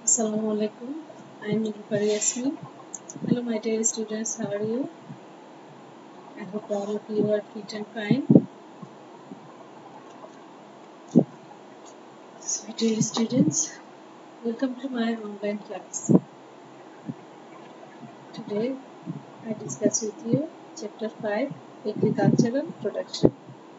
Assalamu alaikum. I am Nilufar Yasmin. Hello, my dear students. How are you? I hope all of you are fit and fine. So, my dear students, welcome to my online class. Today, I discuss with you Chapter 5, Agricultural Production.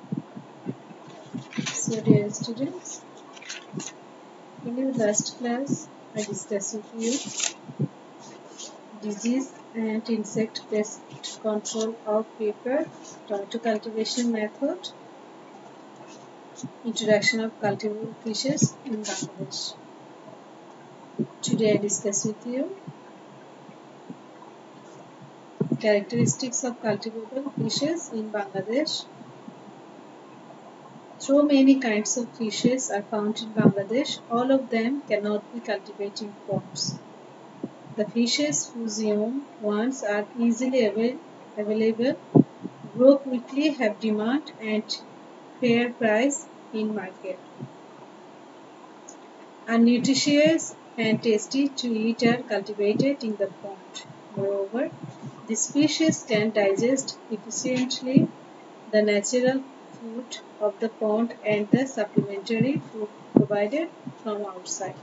So, dear students, in the last class, I discussed with you disease and insect pest control of pepper, tomato cultivation method, introduction of cultivable fishes in Bangladesh. Today I discuss with you characteristics of cultivable fishes in Bangladesh. Though many kinds of fishes are found in Bangladesh, all of them cannot be cultivated in ponds. The fishes whose young ones are easily available, grow quickly, have demand and fair price in market, are nutritious and tasty to eat are cultivated in the pond. Moreover, the species can digest efficiently the natural food of the pond and the supplementary food provided from outside.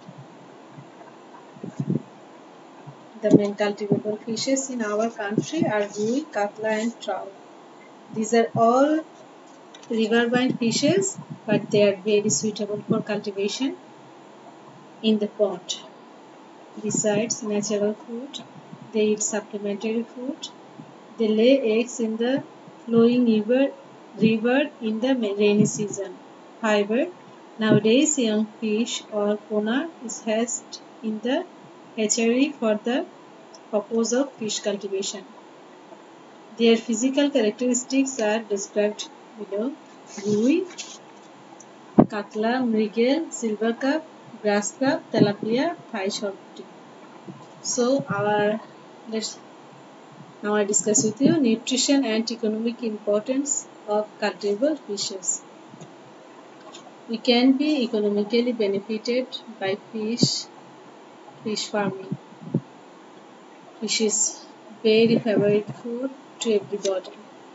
The main cultivable fishes in our country are rui, katla and trout. These are all riverine fishes, but they are very suitable for cultivation in the pond. Besides natural food, they eat supplementary food. They lay eggs in the flowing river in the rainy season. However, nowadays young fish or pona is hatched in the hatchery for the purpose of fish cultivation. Their physical characteristics are described below. Rui, katla, mrigel, silver carp, grass carp, tilapia, Thai shortfin. So let's now I discuss with you nutrition and economic importance of cultivable fishes. We can be economically benefited by fish farming. Fish is very favorite food to everybody.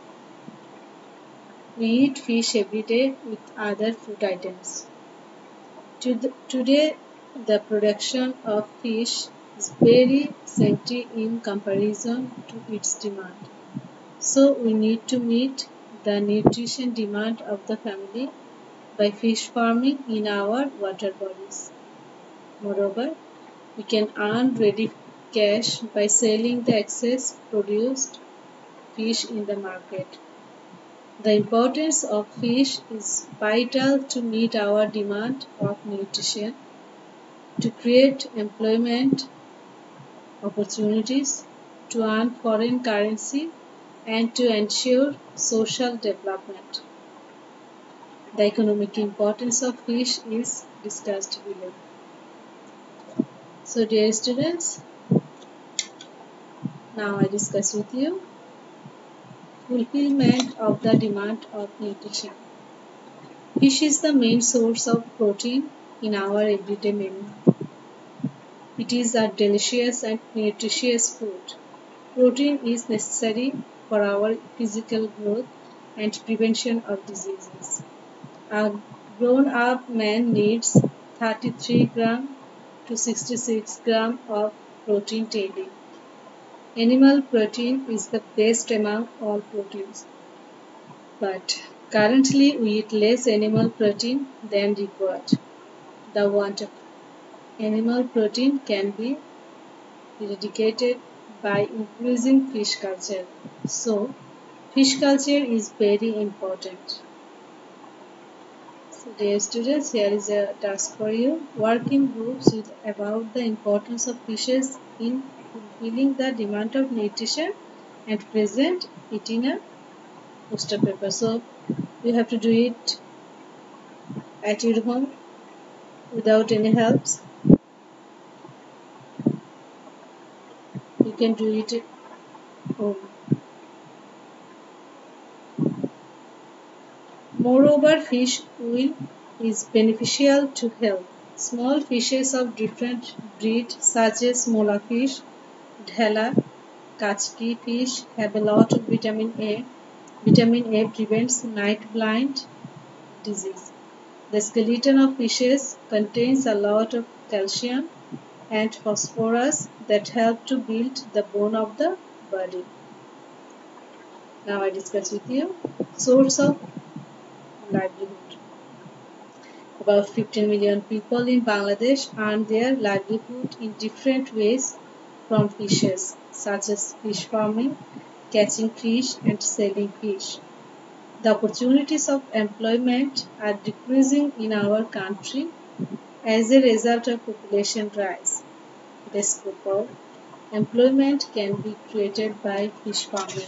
We eat fish every day with other food items. Today, the production of fish is very scanty in comparison to its demand. So we need to meet the nutrition demand of the family by fish farming in our water bodies. Moreover, we can earn ready cash by selling the excess produced fish in the market. The importance of fish is vital to meet our demand of nutrition, to create employment opportunities, to earn foreign currency, and to ensure social development. The economic importance of fish is discussed below. So, dear students, now I discuss with you fulfillment of the demand of nutrition. Fish is the main source of protein in our everyday menu. It is a delicious and nutritious food. Protein is necessary for our physical growth and prevention of diseases. A grown-up man needs 33 gram to 66 gram of protein daily. Animal protein is the best among all proteins, but currently we eat less animal protein than required. The want of animal protein can be eradicated by increasing fish culture. So, fish culture is very important. So, dear students, here is a task for you. Work in groups with about the importance of fishes in fulfilling the demand of nutrition and present it in a poster paper. So, you have to do it at your home without any helps. You can do it at home. Moreover, fish oil is beneficial to health. Small fishes of different breeds such as mola fish, dhela, kachki fish have a lot of vitamin A. Vitamin A prevents night blind disease. The skeleton of fishes contains a lot of calcium and phosphorus that help to build the bone of the body. Now I discuss with you source of livelihood. About 15 million people in Bangladesh earn their livelihood in different ways from fishes, such as fish farming, catching fish, and selling fish. The opportunities of employment are decreasing in our country as a result of population rise. The scope of employment can be created by fish farming.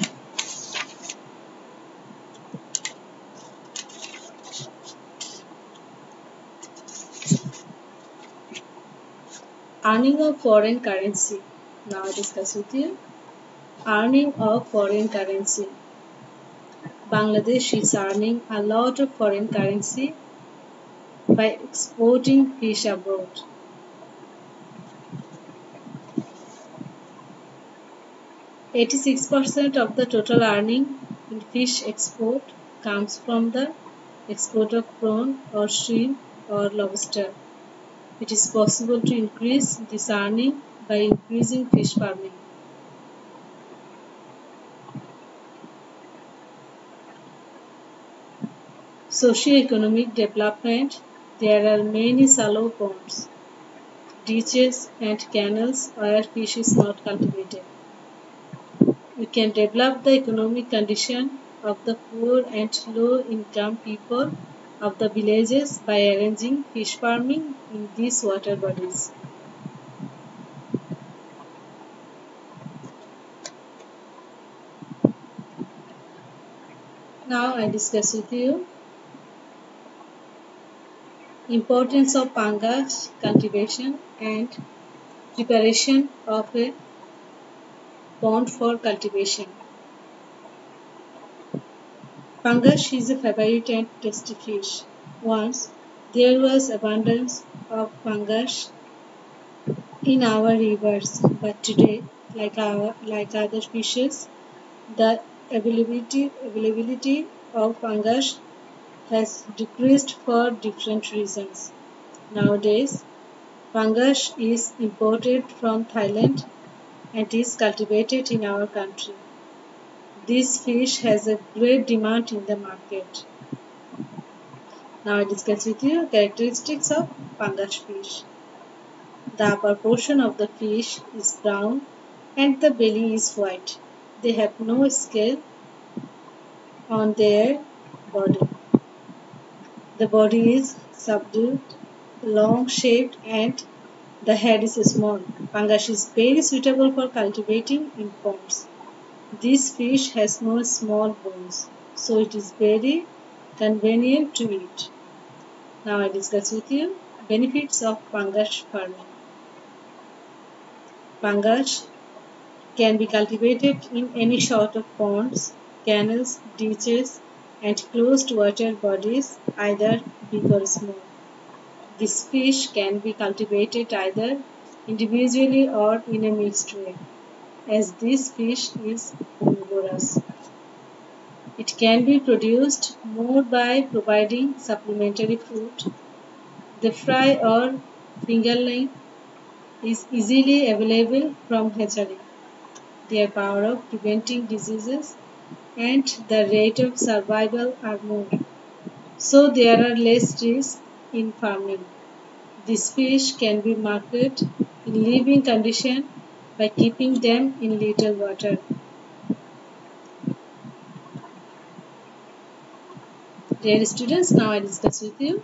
Earning of foreign currency. Now I discuss with you. Earning of foreign currency. Bangladesh is earning a lot of foreign currency by exporting fish abroad. 86% of the total earning in fish export comes from the export of prawn or shrimp or lobster. It is possible to increase this earning by increasing fish farming. Socio-economic development. There are many shallow ponds, ditches and canals where fish is not cultivated. We can develop the economic condition of the poor and low-income people of the villages by arranging fish farming in these water bodies. Now I discuss with you importance of pangas cultivation and preparation of a pond for cultivation. Pangas is a favorite and tasty fish. Once there was abundance of pangas in our rivers, but today, like other fishes, the availability of pangas has decreased for different reasons. Nowadays, pangas is imported from Thailand and is cultivated in our country. This fish has a great demand in the market. Now I discuss with you characteristics of pangas fish. The upper portion of the fish is brown and the belly is white. They have no scale on their body. The body is subdued, long shaped, and the head is small. Pangas is very suitable for cultivating in ponds. This fish has no small bones, so it is very convenient to eat. Now I discuss with you benefits of pangas farming. Pangas can be cultivated in any sort of ponds, canals, ditches, and closed water bodies, either big or small. This fish can be cultivated either individually or in a mixed way, as this fish is omnivorous. It can be produced more by providing supplementary food. The fry or fingerling is easily available from hatchery. Their power of preventing diseases and the rate of survival are more. So there are less risks in farming. This fish can be marketed in living condition by keeping them in little water. Dear students, now I discuss with you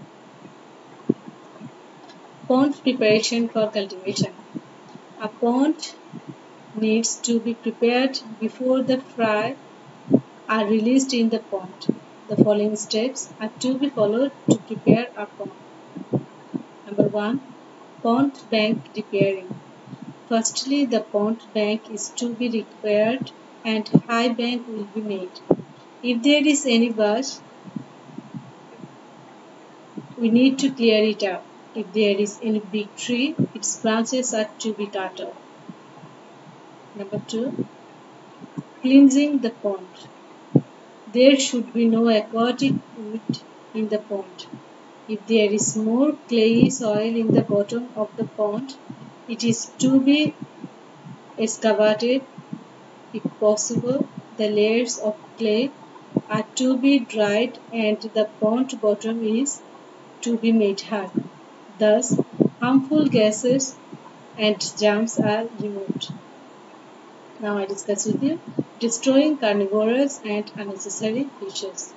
pond preparation for cultivation. A pond needs to be prepared before the fry are released in the pond. The following steps are to be followed to prepare a pond. Number 1. Pond bank repairing. Firstly, the pond bank is to be repaired and high bank will be made. If there is any bush, we need to clear it up. If there is any big tree, its branches are to be cut off. Number 2. Cleansing the pond. There should be no aquatic wood in the pond. If there is more clayey soil in the bottom of the pond, it is to be excavated. If possible, the layers of clay are to be dried and the pond bottom is to be made hard. Thus, harmful gases and germs are removed. Now I discuss with you destroying carnivorous and unnecessary fishes.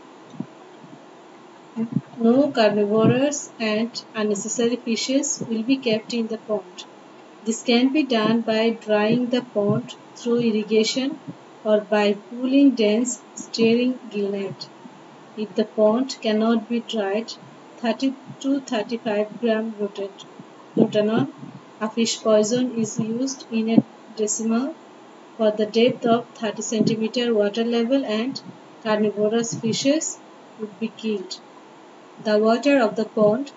No carnivorous and unnecessary fishes will be kept in the pond. This can be done by drying the pond through irrigation or by pulling dense steering gillnet. If the pond cannot be dried, 30 to 35 gram rotenone, a fish poison, is used in a decimal for the depth of 30 cm water level and carnivorous fishes would be killed. The water of the pond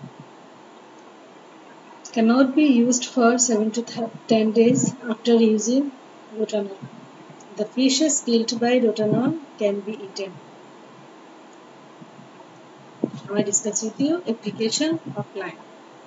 cannot be used for 7 to 10 days after using rotenone. The fishes killed by rotenone can be eaten. Now I discuss with you application of lime.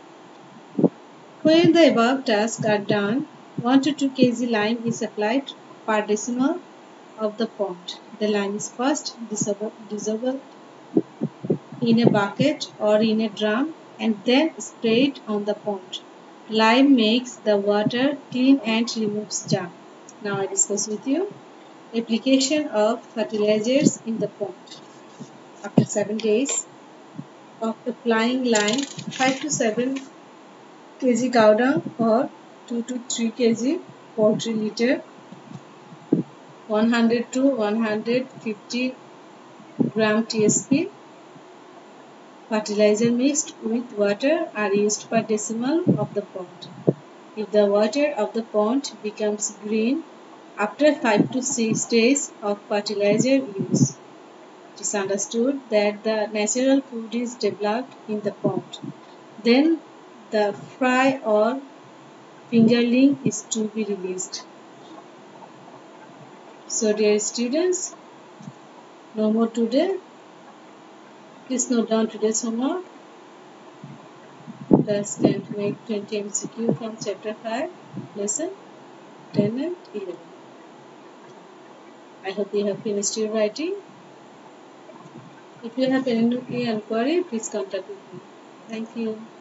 When the above tasks are done, 1 to 2 kg lime is applied per decimal of the pond. The lime is first dissolved in a bucket or in a drum and then sprayed on the pond. Lime makes the water clean and removes germ. Now I discuss with you application of fertilizers in the pond. After 7 days of applying lime, 5 to 7 kg cow dung or 2 to 3 kg poultry litter, 100 to 150 gram TSP fertilizer mixed with water are used per decimal of the pond. If the water of the pond becomes green after 5 to 6 days of fertilizer use, it is understood that the natural food is developed in the pond. Then the fry or fingerling is to be released. So dear students, no more today. Please note down today's homework. Task can make 20 MCQ from chapter 5, lesson 10 and 11. I hope you have finished your writing. If you have any inquiry, please contact with me. Thank you.